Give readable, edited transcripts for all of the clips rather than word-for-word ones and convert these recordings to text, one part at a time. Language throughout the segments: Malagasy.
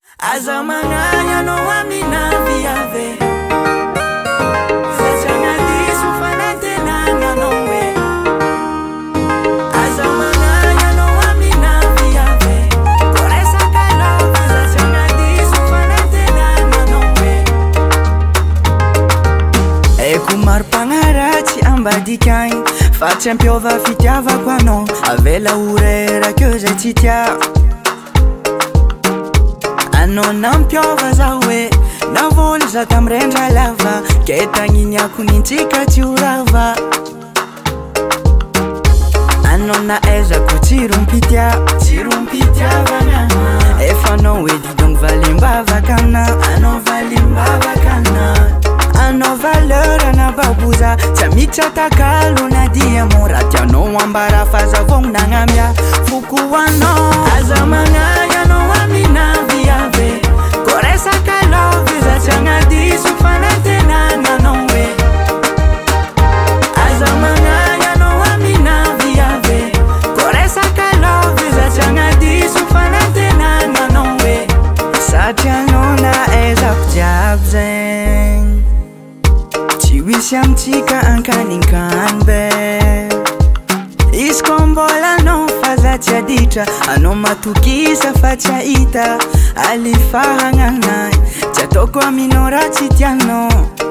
Aza manaya no amina viave Zachanga disu fanantenanga no we Aza manaya no amina viave Koresa kalove Zachanga disu fanantenanga no we Kumar pangarachi ambadikai Facem piova fitiava qua no Avela urera chiusa citia Non piova zawe na voli za tamrendra lava Ketangini ako nintsika tiurava Anona eza ko tirumpitia vana Efa no edi donc valimbava kana Ano valimbava kana Ano valeur na babuza Tsamitra takalo na diamora Tiano ambara faza vong nangamia Fuku wano Aza mangaya no amina viave Koresa kalove Zachanga disu fanantenanga no we Aza mangaya no amina viave Koresa kalove Zachanga disu fanantenanga no we Satianona eza kujabzeng Tiwisiam tika ankaninkanbe Iskombola no fazatia ditra Ano matukisa fatia ita Alifahanganay Tiatoko aminora titiano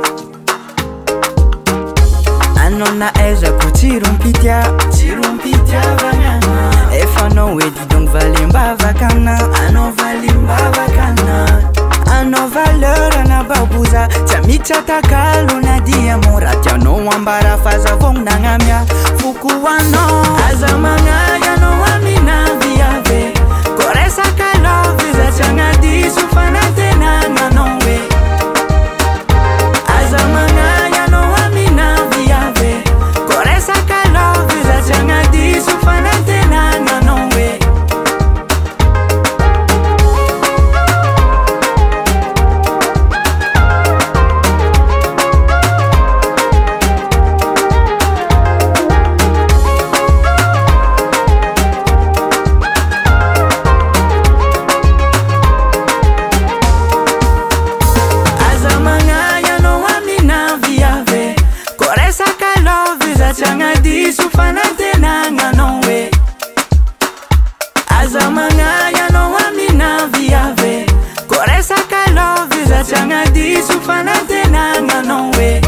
Ano na eza ko tirumpitia vana Efa no edi donc valimbava kana Ano valimbava kana Ano valeur na babuza Tsamitra takalo na diamora Tiano ambara faza vong nangamia Fuku wano Aza mangaya no amina viave Koresa kalove Zachanga disu fanantenanga no we Aza mangaya no amina viave Koresa kalove Zachanga disu fanantenanga no we Zachanga disu fanantenanga no we Aza mangaya no amina viave Koresa kalove Zachanga disu fanantenanga no we